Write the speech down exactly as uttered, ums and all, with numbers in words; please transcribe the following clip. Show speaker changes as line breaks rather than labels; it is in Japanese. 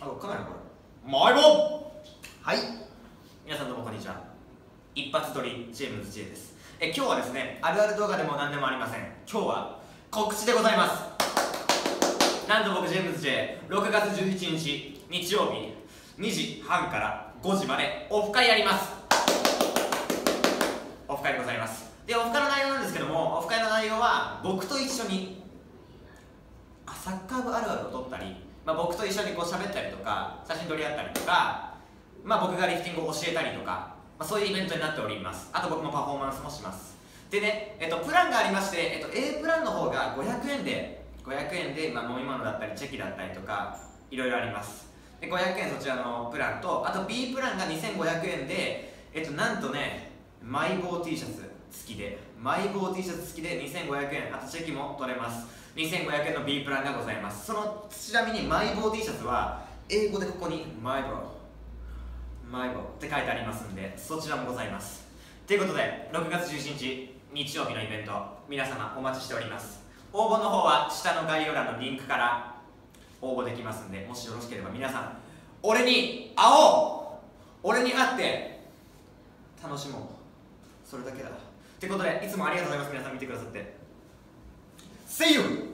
あ、カメラこれマイボはい、皆さんどうもこんにちは。一発撮りジェームズ J です。え今日はですね、あるある動画でも何でもありません。今日は告知でございます。なんと僕ジェームズ J、ろくがつじゅういちにち日曜日にじはんからごじまでオフ会やります。オフ会でございます。で、オフ会の内容なんですけども、オフ会の内容は僕と一緒にサッカー部あるあるを撮ったり、まあ、僕と一緒にこう喋ったりとか写真撮り合ったりとか、まあ、僕がリフティングを教えたりとか、まあ、そういうイベントになっております。あと僕もパフォーマンスもします。でね、えっと、プランがありまして、えっと、A プランの方がごひゃくえんでごひゃくえんで、まあ、飲み物だったりチェキだったりとかいろいろあります。でごひゃくえんそちらのプランと、あと B プランがにせんごひゃくえんで、えっと、なんとねマイボー T シャツ付きでマイボー T シャツ付きでにせんごひゃくえん、あとチェキも取れます。にせんごひゃくえんの B プランがございます。そのちなみにマイボー T シャツは英語でここにマイボーマイボーって書いてありますんで、そちらもございます。ということでろくがつじゅうしちにち日曜日のイベント、皆様お待ちしております。応募の方は下の概要欄のリンクから応募できますんで、もしよろしければ皆さん俺に会おう、俺に会って楽しもう、それだけだ。ということでいつもありがとうございます。皆さん見てくださって See you!